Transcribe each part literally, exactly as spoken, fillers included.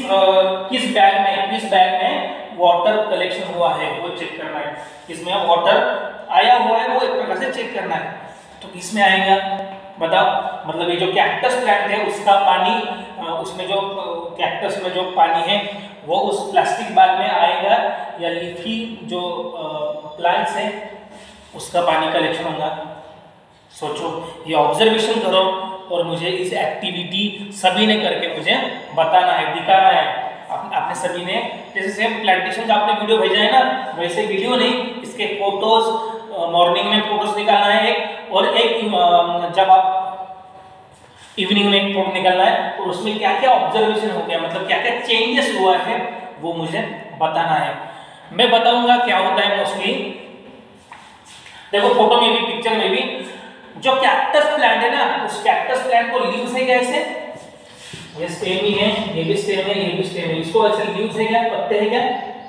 किस बैग में किस बैग में वाटर कलेक्शन हुआ है वो चेक करना है। इसमें वाटर आया हुआ है वो एक प्रकार से चेक करना है। तो किसमें आएगा बताओ, मतलब ये जो कैक्टस प्लांट है उसका पानी, उसमें जो कैक्टस में जो पानी है वो उस प्लास्टिक बैग में आएगा, या लीफी जो प्लांट्स है उसका पानी कलेक्शन होगा। सोचो, ये ऑब्जर्वेशन करो और मुझे इस एक्टिविटी सभी ने करके मुझे बताना है, दिखाना है। आप, आपने सभी ने जैसे सेम प्लांटेशन का आपने वीडियो भेजा है ना, वैसे वीडियो नहीं, इसके फोटोज मॉर्निंग में फोटोज निकालना है एक, और एक जब आप इवनिंग में एक फोटो निकालना है, और उसमें क्या क्या ऑब्जर्वेशन हो गया, मतलब क्या क्या चेंजेस हुआ है वो मुझे बताना है। मैं बताऊंगा क्या होता है मोस्टली। देखो फोटो में भी, पिक्चर में भी, जो कैक्टस प्लांट है ना, उस कैक्टस प्लांट को लीव्स है कैसे, ये स्टेम ही है, ये भी स्टेम है, ये भी स्टेम है, इसको ऐसे लीव्स है क्या, पत्ते है क्या,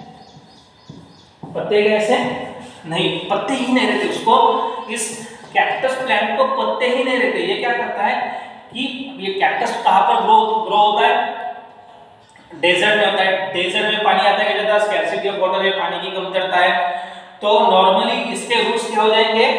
पत्ते कैसे नहीं, पत्ते ही नहीं रहते उसको, इस कैक्टस प्लांट को पत्ते ही नहीं रहते। ये क्या करता है कि ये कैक्टस कहां पर ग्रो ग्रो होता है, डेजर्ट में होता है। डेजर्ट में पानी आता है क्या, ज्यादा स्कैर्सिटी ऑफ वाटर है, पानी की कमतरता है, तो नॉर्मली इसके रूट्स क्या हो जाएंगे,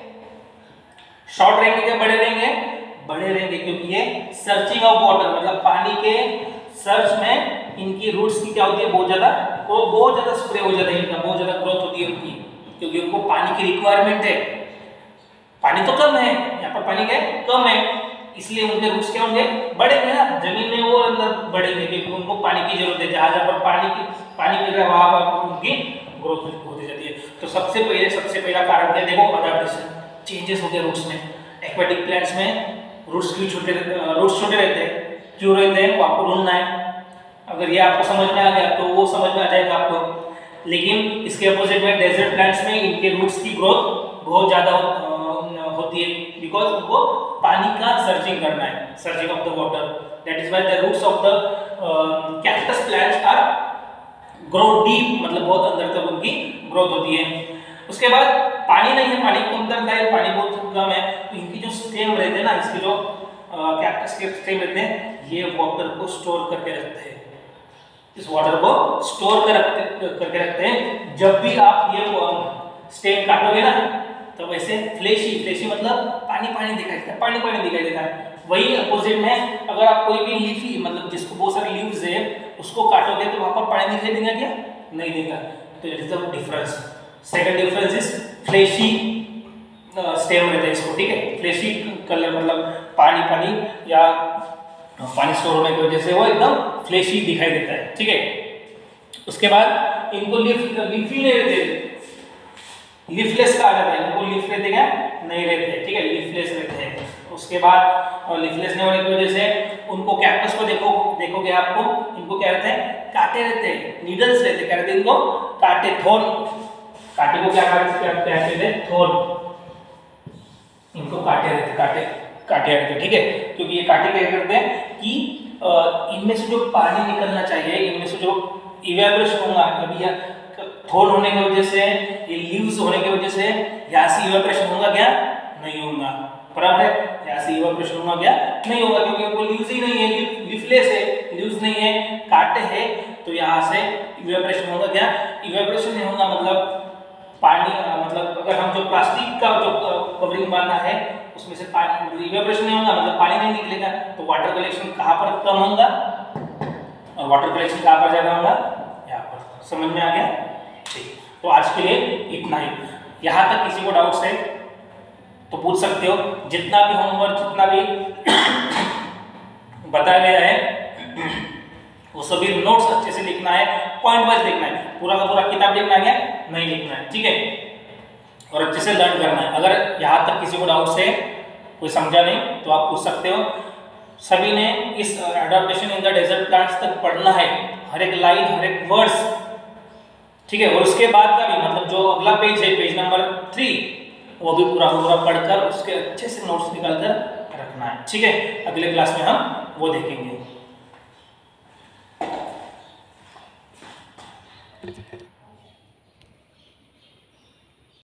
शॉर्ट रहेंगे क्या बड़े रहेंगे, बड़े रहेंगे, क्योंकि ये सर्चिंग ऑफ वाटर, मतलब पानी के सर्च में इनकी रूट्स की क्या होती है, बहुत ज्यादा वो बहुत ज्यादा स्प्रे हो जाता है, इनका बहुत ज्यादा ग्रोथ होती है उनकी, क्योंकि उनको पानी की रिक्वायरमेंट है। पानी तो कम है यहाँ पर, पानी क्या कम है, इसलिए उनके रूट्स क्या होंगे, बढ़ेंगे ना, जमीन में वो अंदर बढ़ेंगे, क्योंकि उनको पानी की जरूरत है। जहां जहां पर पानी की पानी मिल रहा है वहां पर उनकी ग्रोथ होती जाती है। तो सबसे पहले सबसे पहला कारण क्या, देखो अडैप्टेशन, चेंजेस हो गए रूट्स में। एक्वेटिक प्लांट्स में रूट्स क्यों छोटे रूट्स छोटे रहते हैं, क्यों रहते हैं, वो आपको ढूंढना है। अगर ये आपको समझ में आ गया तो वो समझ में आ जाएगा आपको। लेकिन इसके अपोजिट में डेजर्ट प्लांट्स में इनके रूट्स की ग्रोथ बहुत ज्यादा होती है, बिकॉज उनको पानी का सर्चिंग करना है, searching of the water. That is why the roots of the cactus plants are grow deep, मतलब बहुत अंदर तक उनकी ग्रोथ होती है। उसके बाद पानी नहीं है, पानी की कमतरता है, पानी बहुत कम है, तो इनकी जो स्टेम रहते हैं ना, इसके जो कैक्टस के स्टेम रहते हैं, ये वाटर को स्टोर करके रखते हैं, इस वाटर को स्टोर कर रखते करके रखते हैं। जब भी आप ये स्टेम काटोगे ना, तो वैसे फ्लेशी फ्लेशी मतलब पानी पानी दिखाई देता है, पानी पानी दिखाई देता है। वही अपोजिट में अगर आप कोई भी लीफी, मतलब जिसको बहुत सारे लीव्स है, उसको काटोगे तो वहां पर पानी दिखाई देगा क्या, नहीं देगा। तो it is the difference. Second difference is fleshy stem रहता है इसको, ठीक है, फ्लेशी कलर मतलब पानी पानी या पानी स्टोर होने की वजह से वो एकदम फ्लेशी दिखाई देता है, ठीक है। उसके बाद इनको लीफ लीफी नहीं रहते, लीफलेस कहा जाता है, इनको लीफ रहते क्या, नहीं रहते, ठीक है, लीफलेस रहते हैं। उसके बाद और लीफलेस नहीं होने की वजह से उनको कैक्टस को देखो देखोगे आपको, इनको क्या रहते हैं, कांटे रहते हैं, नीडल्स रहते हैं, क्या रहते हैं इनको, कांटे, थोर्न। कांटे को क्या कहते हैं, थोर्न, इनको कांटे रहते हैं, कांटे कांटे रहते हैं, ठीक है। क्योंकि ये कांटे क्या करते हैं कि इनमें से जो पानी निकलना चाहिए, इनमें से जो इवेपोरेशन होगा, कभी या थोर्न होने की वजह से, ये लीव्स होने की वजह से यहाँ से इवेपोरेशन होगा क्या, नहीं होगा, बराबर है। यहाँ से इवेपोरेशन होगा क्या, नहीं होगा, क्योंकि इनको लीव्स ही नहीं है, लीफलेस है, लीव्स नहीं है, कांटे हैं, तो यहाँ से इवेपोरेशन होगा क्या, इवेपोरेशन नहीं होगा, मतलब पानी, मतलब अगर हम जो प्लास्टिक का जो कवरिंग बांधा है उसमें से पानी, मतलब इवेपोरेशन नहीं होगा, मतलब पानी नहीं निकलेगा, तो वाटर कलेक्शन कहाँ पर कम होगा, और वाटर कलेक्शन कहाँ पर ज्यादा होगा, यहाँ पर। समझ में आ गया, ठीक। तो आज के लिए इतना ही। यहाँ तक किसी को डाउट्स है तो पूछ सकते हो। जितना भी होमवर्क, जितना भी बताया गया है वो सभी नोट्स अच्छे से लिखना है, पॉइंट वाइज लिखना है, पूरा का पूरा किताब लिखना है नहीं लिखना है, ठीक है, और अच्छे से लर्न करना है। अगर यहाँ तक किसी को डाउट्स है, कोई समझा नहीं, तो आप पूछ सकते हो। सभी ने इस adaptation in the desert plants तक पढ़ना है, हर एक लाइन, हर एक वर्ड्स, ठीक है। और उसके बाद का भी, मतलब जो अगला पेज है, पेज नंबर थ्री, वो भी पूरा पूरा पढ़कर उसके अच्छे से नोट्स निकाल कर रखना है, ठीक है। अगले क्लास में हम वो देखेंगे।